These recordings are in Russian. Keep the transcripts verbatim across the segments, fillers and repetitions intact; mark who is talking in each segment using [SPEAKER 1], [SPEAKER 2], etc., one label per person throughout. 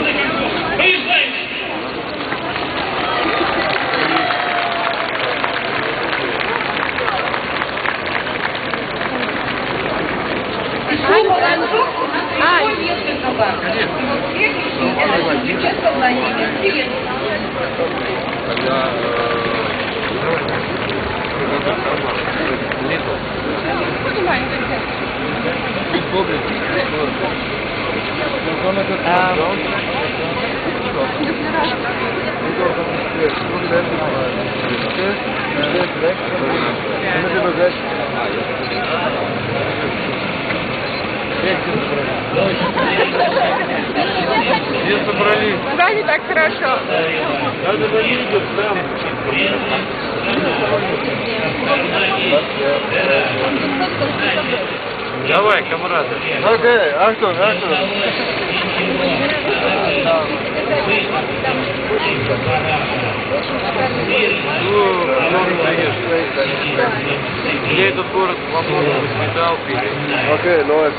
[SPEAKER 1] Где собрались?
[SPEAKER 2] Да, не так хорошо.
[SPEAKER 1] Надо на видео там. Давай, камрады.
[SPEAKER 3] Окей, Achtung, Achtung.
[SPEAKER 1] Ну, много конечно. Я этот город во многом воспитал, Питер.
[SPEAKER 3] Окей, läuft.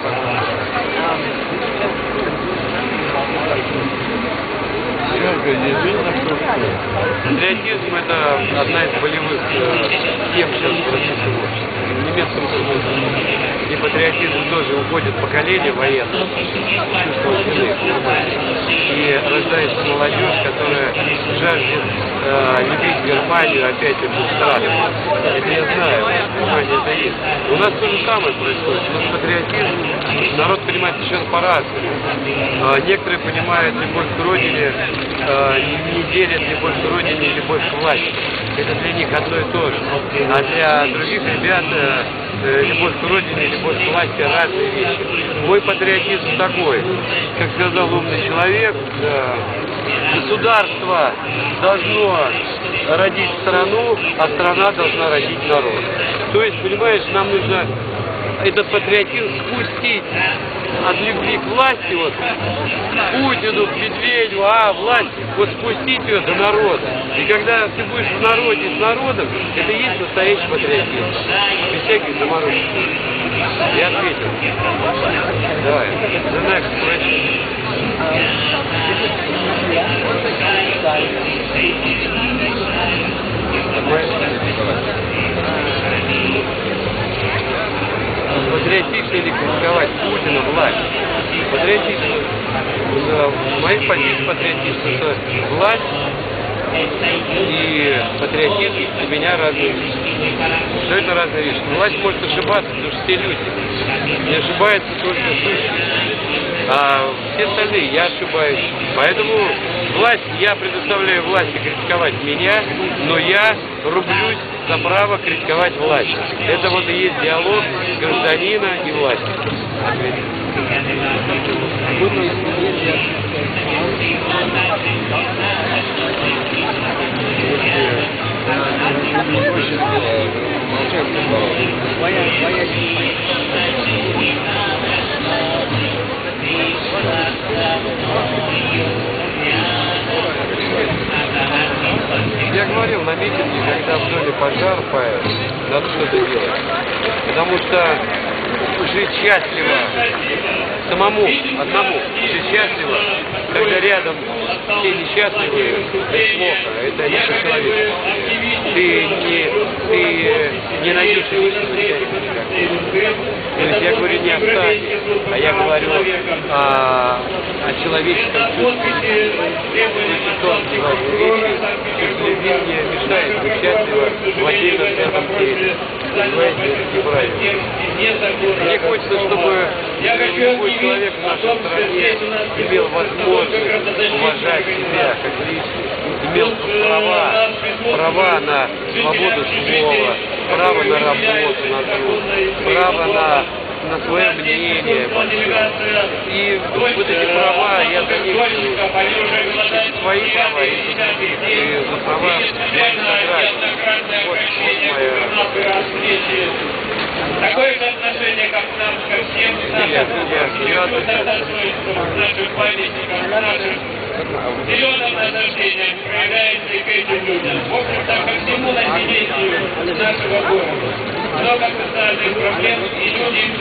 [SPEAKER 1] Патриотизм – это одна из болевых э, тем сейчас в российском обществе. В немецком тоже. И патриотизм тоже уходит поколение военных, чувство вины, понимаете. И рождается молодежь, которая жаждет э, любить Германию, опять эту страну. Это я знаю, понимаете, это есть. У нас то же самое происходит. У нас патриотизм, народ понимает совершенно по-разному. Э, некоторые понимают любовь к родине, э, не делят любовь к родине и любовь к власти. Это для них одно и то же. А для других ребят э, любовь к родине и любовь к власти разные вещи. Мой патриотизм такой, как сказал умный человек, э, государство должно родить страну, а страна должна родить народ. То есть, понимаешь, нам нужно этот патриотизм спустить от любви к власти, вот, к Путину, к Медведеву, а власть, вот спустить ее до народа. И когда ты будешь в народе с народом, это и есть настоящий патриотизм. Без всяких заморочек. Я ответил. Давай. The next question. Патриотично ли критиковать Путина, власть? Патриотично. В моих позициях патриотично, что власть и патриотизм для меня разные вещи. Что это разные вещи? Власть может ошибаться, потому что все люди. Не ошибается только сущность. А все остальные я ошибаюсь. Поэтому власть, я предоставляю власти критиковать меня, но я рублюсь за право критиковать власть. Это вот и есть диалог гражданина и власти. Я говорил на митинге, когда в доме пожар, надо что-то делать. Потому что жить счастливо самому, одному, жить счастливо, когда рядом все несчастливые, это плохо, это не по-человечески. Ты не, ты не найдешь истинного счастья никак. То есть я говорю не о стаде, а я говорю о, о человеческом чувстве. Кто называет вещи, чувство любви не мешает быть счастливо в отдельном взятом теле. Понимаете, это неправильно. Мне хочется, чтобы любой человек в нашей стране имел возможность уважать себя как личность, имел права, права на свободу слова, право на работу, на труд, право на, на свое мнение. И вот эти права, я за них свои права, и за права граждан. Вот, вот моя...
[SPEAKER 4] Такое же отношение, как к нам, ко всем нашим нашим политикам, нашим зеленым насаждениям проявляется и к этим людям. В общем-то, ко всему населению нашего города. Много социальных проблем, и люди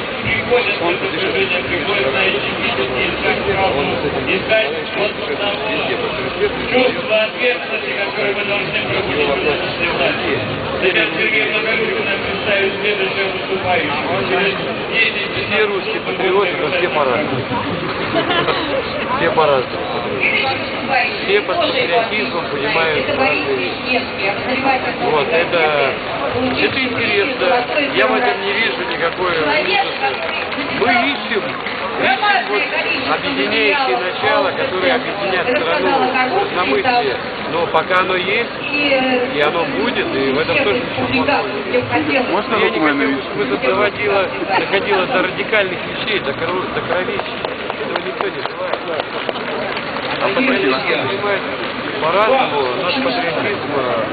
[SPEAKER 4] приходят в это служение, приходят, знаете, видеть, искать правду, искать вот того чувства ответственности, которое мы должны пробудить в нашей власти. Сейчас Сергей Благородович нам представит следующего выступающего. Через десять
[SPEAKER 1] Все русские патриоты, но все по-разному. Все по-разному. Все под патриотизмом понимают разные вещи. Вот, это, это интересно. Я в этом не вижу никакой ужаса. Мы ищем, ищем вот объединяющее начало, которое объединят страну в единомыслие. Но пока оно есть, и оно будет, и в этом тоже ничего плохого. Можно я не говорю, что это доводило, доходило до радикальных вещей, до, коров, до кровищи. Этого никто не желает. А патриотизм понимает по-разному. Наш патриотизм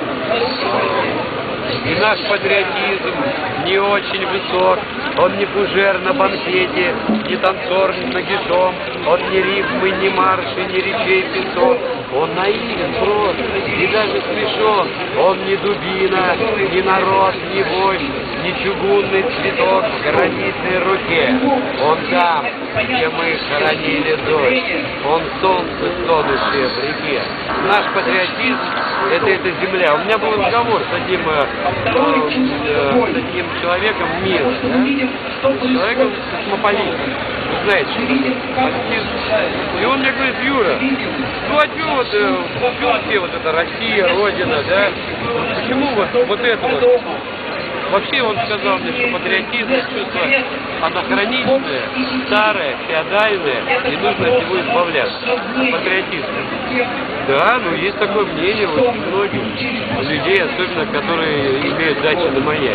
[SPEAKER 1] и наш патриотизм не очень высок. Он не фужер на банкете, не танцор нагишом, он не рифмы, не марши, не речей песок. Он наивен просто и даже смешон. Он не дубина, не народ, не вождь, не чугунный цветок в гранитной руке. Он там, где мы хоронили дочь. Он солнце, стонущее в реке. Наш патриотизм — это эта земля. У меня был разговор с одним, э, э, с одним человеком мира, да? Человеком космополитом. Вы знаете, что это? И он мне говорит: Юра, ну а что вот, э, все вот это Россия, Родина, да? Почему вот, вот это вот? Вообще он сказал мне, что патриотизм — чувство анахроничное, старое, феодальное, и нужно от него избавляться. Патриотизм. Да, ну есть такое мнение у очень многих людей, особенно которые имеют дачи на маяке.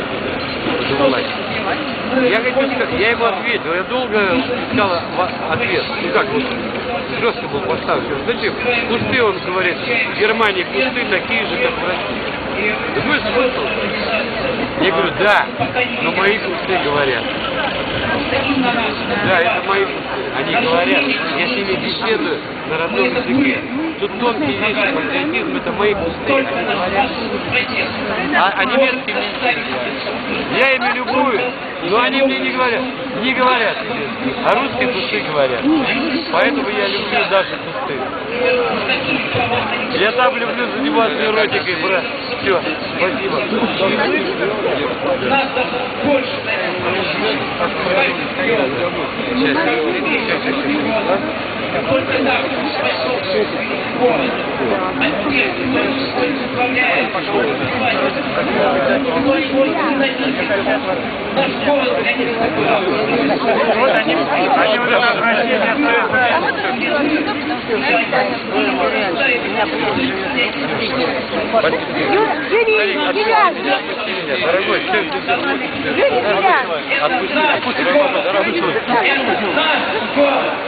[SPEAKER 1] Я хочу сказать, я ему ответил, я долго искал ответ. Ну как, вот, жестко был поставлен. Зачем? Кусты, он говорит, в Германии кусты такие же, как в России. Другой смысл? Я говорю: да, но мои кусты говорят. Да, это мои кусты. Они говорят, я с ними беседую на родном языке. Тут тонкие вещи, патриотизм — это мои кусты, они говорят. А, а немецкие мне не говорят. Я ими любуюсь, но они мне не говорят. Не говорят немецкие, а русские кусты говорят. Поэтому я люблю даже кусты. Я там люблю заниматься эротикой, брат. Все, спасибо.
[SPEAKER 2] Вот они, они вот это обращение
[SPEAKER 1] Дорогой, все, все, все. Отпусти, отпусти, дорогой.